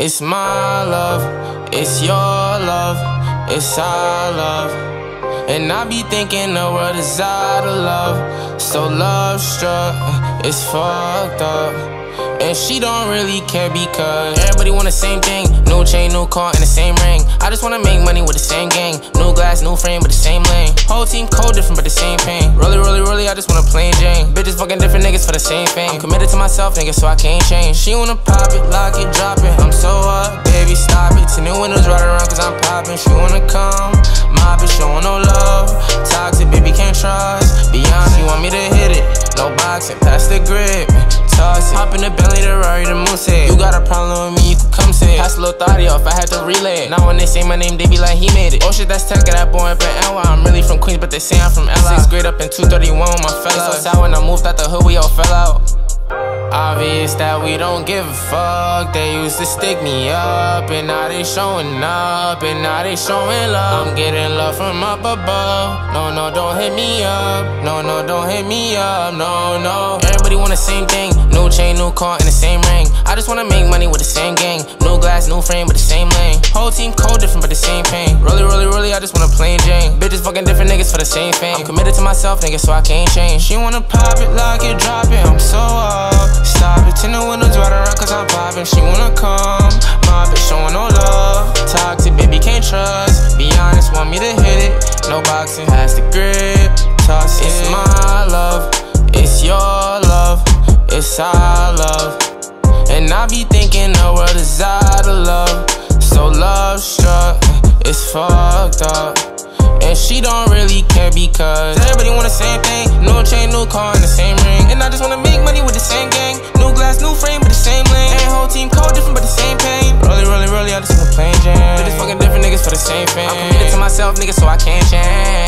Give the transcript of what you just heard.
It's my love, it's your love, it's our love. And I be thinking the world is out of love. So love struck, it's fucked up. And she don't really care because everybody want the same thing. New chain, new car, and the same ring. I just wanna make money with the same gang. New glass, new frame, but the same lane. Whole team code different, but the same pain. Really, I just wanna plain Jane. Bitches fucking different niggas for the same thing. I'm committed to myself, nigga, so I can't change. She wanna pop it, lock it, drop it. I'm so up, baby, stop it. 10 new windows right around cause I'm popping. She wanna come, my bitch showing no love. Toxic, baby, can't trust. Beyond, she want me to hit it. No boxing, pass the grip. Toss it. Hop in the Bentley, the Rari, the Moose head. You got a problem with me, you can come say it. Pass a little thotty off, I had to relay it. Now when they say my name, they be like, he made it. Oh shit, that's tech, that boy up in NY. I'm really from Queens, but they say I'm from LA. 6th grade up in 231 with my fellas. So sad when I moved out the hood, we all fell out. Obvious that we don't give a fuck. They used to stick me up, and now they showing up, and now they showing love. I'm getting love from up above. No, don't hit me up. No, don't hit me up. No. Everybody want the same thing. New chain, new car, and the same ring. I just wanna make money with the same gang. New glass, new frame, but the same lane. Whole team code different, but the same pain. Really, I just wanna plain Jane. Bitches fucking different niggas for the same fame. I'm committed to myself, nigga, so I can't change. She wanna pop it, lock it, drop it. I'm so up. Stop it, 10 the windows right around cause I'm popping. She wanna come, my bitch showing no love. Toxic, baby, can't trust. Be honest, want me to hit it. No boxing, pass the grip. Toss it. It's my love, it's your love, it's our love. And I be thinking the world is out of love. So love struck, it's fucked up. And she don't really care because everybody want the same thing. New chain, new car, and the same ring. And I just wanna make money with the same gang. New glass, new frame, but the same lane. And whole team code different, but the same pain. Really, I just wanna plain Jane. Bitches fucking different niggas for the same fame. I'm committed to myself, nigga, so I can't change.